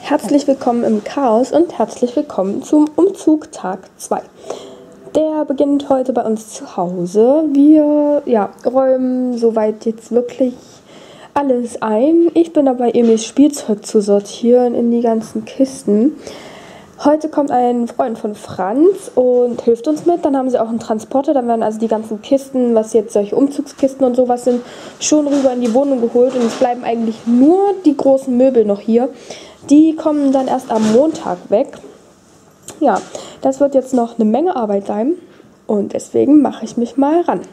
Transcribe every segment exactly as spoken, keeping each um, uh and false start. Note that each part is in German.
Herzlich willkommen im Chaos und herzlich willkommen zum Umzug Tag zwei. Der beginnt heute bei uns zu Hause. Wir ja, räumen soweit jetzt wirklich alles ein. Ich bin dabei, Emils Spielzeug zu sortieren in die ganzen Kisten. Heute kommt ein Freund von Franz und hilft uns mit. Dann haben sie auch einen Transporter. Dann werden also die ganzen Kisten, was jetzt solche Umzugskisten und sowas sind, schon rüber in die Wohnung geholt. Und es bleiben eigentlich nur die großen Möbel noch hier. Die kommen dann erst am Montag weg. Ja, das wird jetzt noch eine Menge Arbeit sein. Und deswegen mache ich mich mal ran.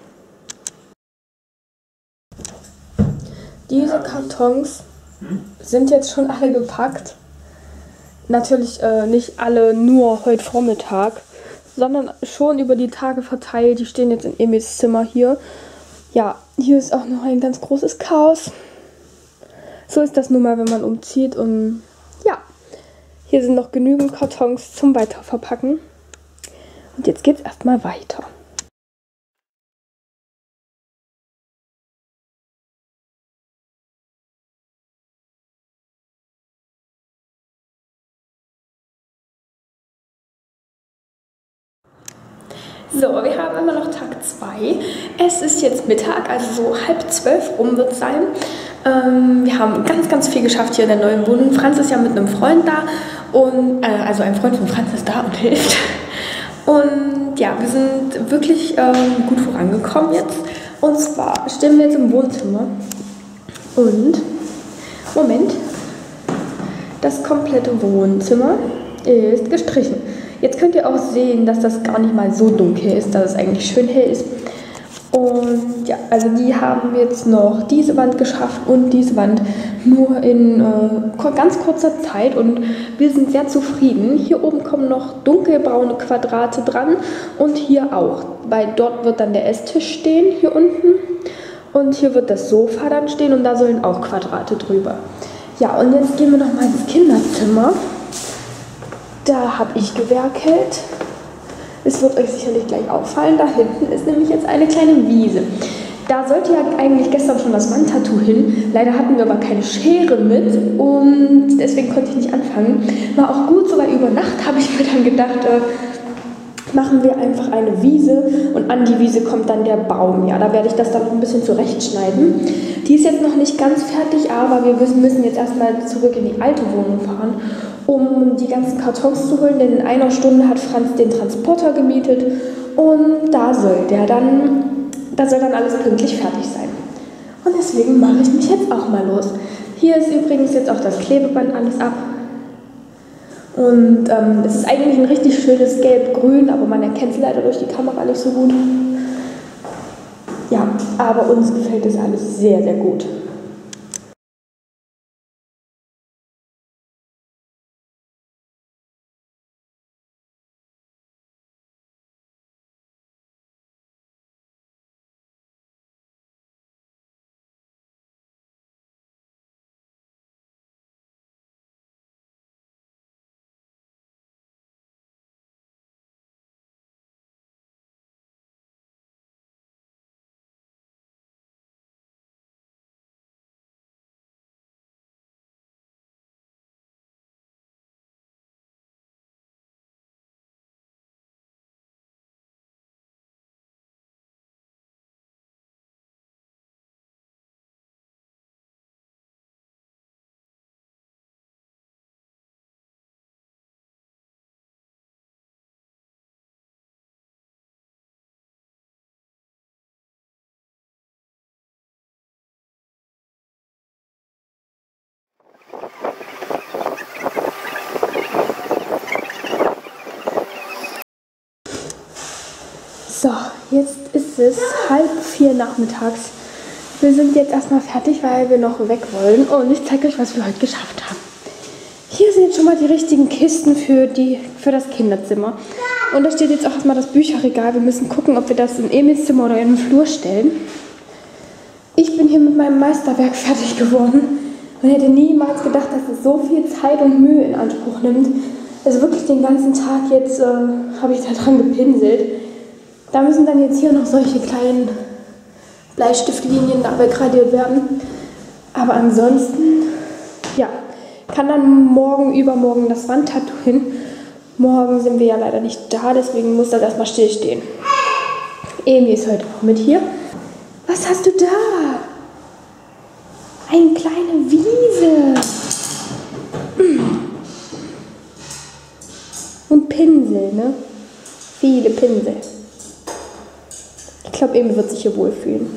Diese Kartons sind jetzt schon alle gepackt. Natürlich äh, nicht alle nur heute Vormittag, sondern schon über die Tage verteilt. Die stehen jetzt in Emils Zimmer hier. Ja, hier ist auch noch ein ganz großes Chaos. So ist das nun mal, wenn man umzieht. Und ja, hier sind noch genügend Kartons zum Weiterverpacken. Und jetzt geht's erstmal weiter. So, wir haben immer noch Tag zwei. Es ist jetzt Mittag, also so halb zwölf rum wird es sein. Ähm, wir haben ganz, ganz viel geschafft hier in der neuen Wohnung. Franz ist ja mit einem Freund da, und, äh, also ein Freund von Franz ist da und hilft. Und ja, wir sind wirklich ähm, gut vorangekommen jetzt. Und zwar stehen wir jetzt im Wohnzimmer und, Moment, das komplette Wohnzimmer ist gestrichen. Jetzt könnt ihr auch sehen, dass das gar nicht mal so dunkel ist, dass es eigentlich schön hell ist. Und ja, also die haben jetzt noch diese Wand geschafft und diese Wand nur in äh, ganz kurzer Zeit und wir sind sehr zufrieden. Hier oben kommen noch dunkelbraune Quadrate dran und hier auch, weil dort wird dann der Esstisch stehen, hier unten. Und hier wird das Sofa dann stehen und da sollen auch Quadrate drüber. Ja, und jetzt gehen wir nochmal ins Kinderzimmer. Da habe ich gewerkelt. Es wird euch sicherlich gleich auffallen, da hinten ist nämlich jetzt eine kleine Wiese. Da sollte ja eigentlich gestern schon das Wandtattoo hin. Leider hatten wir aber keine Schere mit und deswegen konnte ich nicht anfangen. War auch gut, so, weil über Nacht habe ich mir dann gedacht, äh, machen wir einfach eine Wiese und an die Wiese kommt dann der Baum. Ja, da werde ich das dann noch ein bisschen zurechtschneiden. Die ist jetzt noch nicht ganz fertig, aber wir müssen jetzt erstmal zurück in die alte Wohnung fahren, um die ganzen Kartons zu holen, denn in einer Stunde hat Franz den Transporter gemietet und da soll der dann, da soll dann alles pünktlich fertig sein. Und deswegen mache ich mich jetzt auch mal los. Hier ist übrigens jetzt auch das Klebeband alles ab. Und ähm, es ist eigentlich ein richtig schönes Gelb-Grün, aber man erkennt es leider durch die Kamera nicht so gut. Ja, aber uns gefällt das alles sehr, sehr gut. So, jetzt ist es halb vier nachmittags. Wir sind jetzt erstmal fertig, weil wir noch weg wollen. Und ich zeige euch, was wir heute geschafft haben. Hier sind jetzt schon mal die richtigen Kisten für, die, für das Kinderzimmer. Und da steht jetzt auch erstmal das Bücherregal. Wir müssen gucken, ob wir das in Emils Zimmer oder in den Flur stellen. Ich bin hier mit meinem Meisterwerk fertig geworden. Und hätte niemals gedacht, dass es so viel Zeit und Mühe in Anspruch nimmt. Also wirklich den ganzen Tag jetzt äh, habe ich da dran gepinselt. Da müssen dann jetzt hier noch solche kleinen Bleistiftlinien abgradiert werden. Aber ansonsten, ja, kann dann morgen, übermorgen das Wandtattoo hin. Morgen sind wir ja leider nicht da, deswegen muss das erstmal stillstehen. Emi ist heute auch mit hier. Was hast du da? Eine kleine Wiese. Und Pinsel, ne? Viele Pinsel. Ich glaube, Emi wird sich hier wohlfühlen.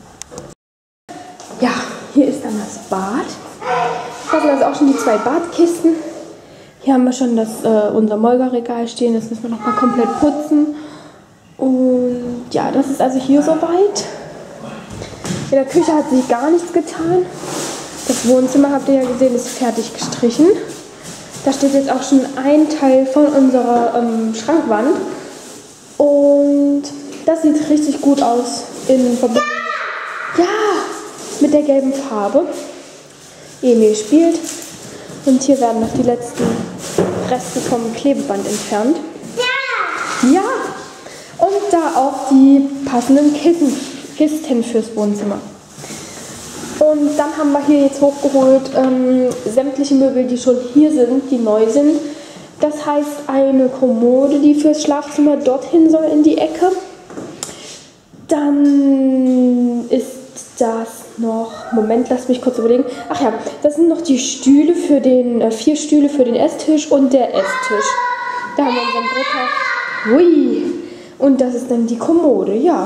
Ja, hier ist dann das Bad. Da sind also auch schon die zwei Badkisten. Hier haben wir schon das, äh, unser Molkerregal stehen. Das müssen wir noch mal komplett putzen. Und ja, das ist also hier soweit. In der Küche hat sich gar nichts getan. Das Wohnzimmer, habt ihr ja gesehen, ist fertig gestrichen. Da steht jetzt auch schon ein Teil von unserer ähm, Schrankwand. Und das sieht richtig gut aus in Verbindung mit, ja, mit der gelben Farbe. Emil spielt. Und hier werden noch die letzten Reste vom Klebeband entfernt. Ja! Ja! Und da auch die passenden Kissen, Kisten fürs Wohnzimmer. Und dann haben wir hier jetzt hochgeholt ähm, sämtliche Möbel, die schon hier sind, die neu sind. Das heißt eine Kommode, die fürs Schlafzimmer dorthin soll in die Ecke. Dann ist das noch, Moment, lass mich kurz überlegen. Ach ja, das sind noch die Stühle für den, äh, vier Stühle für den Esstisch und der Esstisch. Da haben wir unseren Drucker. Hui! Und das ist dann die Kommode, ja.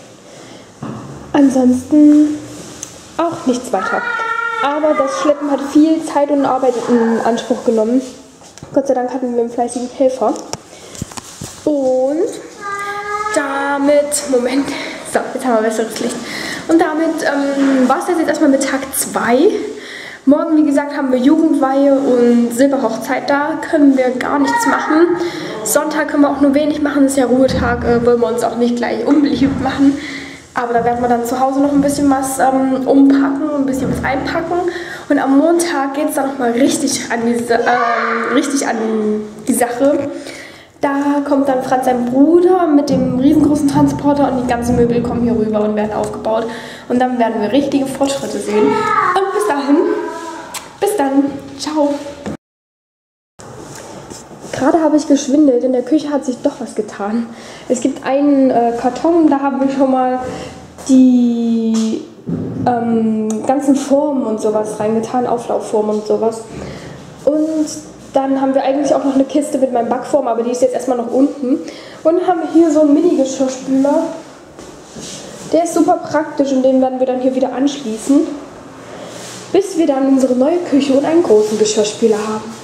Ansonsten auch nichts weiter. Aber das Schleppen hat viel Zeit und Arbeit in Anspruch genommen. Gott sei Dank hatten wir einen fleißigen Helfer. Und damit, Moment, so, jetzt haben wir besseres Licht. Und damit ähm, war es das jetzt erstmal mit Tag zwei. Morgen, wie gesagt, haben wir Jugendweihe und Silberhochzeit. Da können wir gar nichts machen. Sonntag können wir auch nur wenig machen. Das ist ja Ruhetag, äh, wollen wir uns auch nicht gleich unbeliebt machen. Aber da werden wir dann zu Hause noch ein bisschen was ähm, umpacken, ein bisschen was einpacken. Und am Montag geht es dann nochmal richtig an diese, ähm, richtig an die Sache. Da kommt dann Franz, sein Bruder, mit dem riesengroßen Transporter und die ganzen Möbel kommen hier rüber und werden aufgebaut. Und dann werden wir richtige Fortschritte sehen. Und bis dahin, bis dann, ciao. Gerade habe ich geschwindelt, in der Küche hat sich doch was getan. Es gibt einen äh, Karton, da haben wir schon mal die ähm, ganzen Formen und sowas reingetan, Auflaufformen und sowas. Und dann haben wir eigentlich auch noch eine Kiste mit meinem Backform, aber die ist jetzt erstmal noch unten. Und dann haben wir hier so einen Mini-Geschirrspüler. Der ist super praktisch und den werden wir dann hier wieder anschließen, bis wir dann unsere neue Küche und einen großen Geschirrspüler haben.